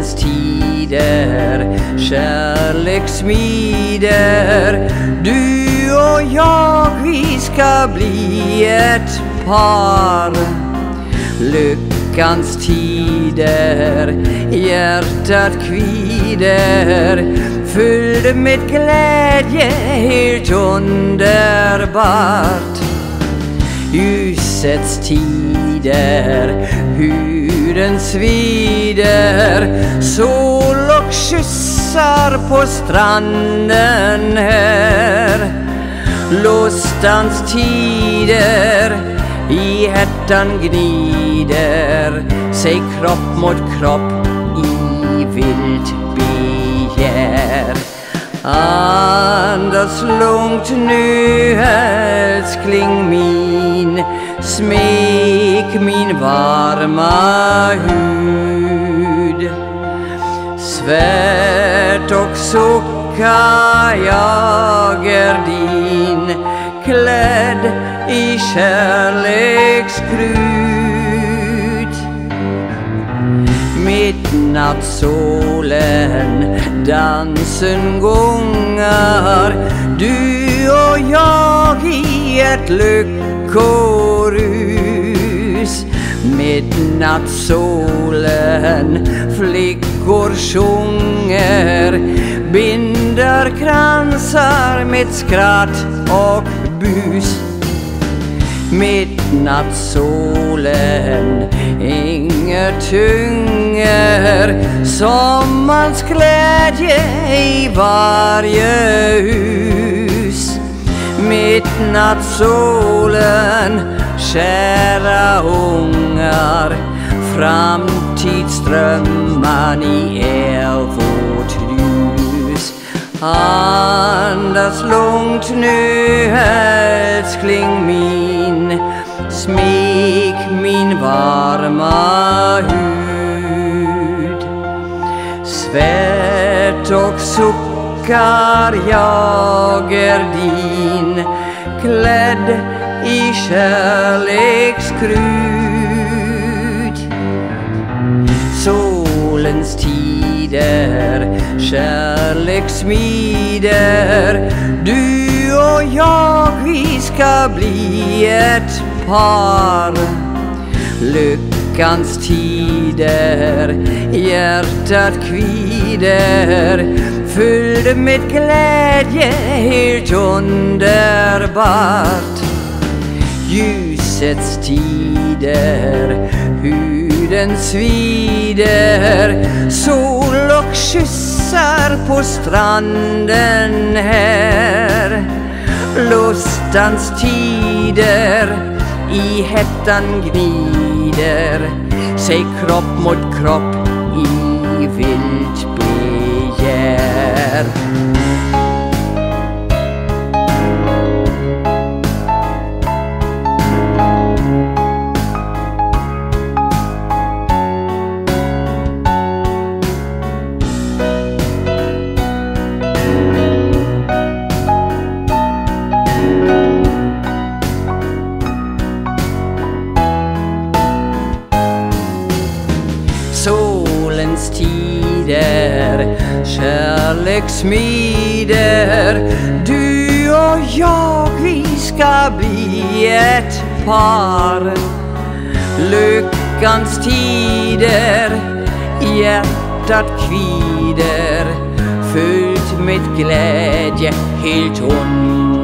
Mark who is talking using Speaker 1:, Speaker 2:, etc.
Speaker 1: Solens tider, kärlekssmider. Du och jag, vi ska bli ett par. Lyckans tider, hjärtat kvider, fylld med glädje, helt underbart. Ljusets tider, huden svider, sol och kyssar på stranden här. Lustans tider, i hettan gnider sig kropp mot kropp i vilt begär. Andas lugnt nu, älskling min, smek min varma hud. Svärd och sucka, jag är din, klädd i kärlekskrut. Midnattssolen, dansen gångar, du och jag i ett lyckorus. Midnattssolen, flickor sjunger, binder kransar med skratt och bus. Midnattssolen, inget tynger, sommarens glädje i varje hus. Midnattssolen, kära ungar, framtidsdrömmar ni är vårt ljus. Andas lugnt nu, älskling min, smek min varma hud. Svett och suckar, jag är din, klädd i kärlekskrut. Solens tider, kärlekssmider, du och jag, vi ska bli ett par. Lyckans tider, hjärtat kvider, fylld med glädje, helt underbart. Ljusets tider, huden svider, sol och kyssar på stranden här. Lustans tider, i hettan gnider sig kropp mot kropp i vilt begär. Solens tider, kärlekssmider, du och jag, vi ska bli ett par. Lyckans tider, hjärtat kvider, fyllt med glädje, helt underbart.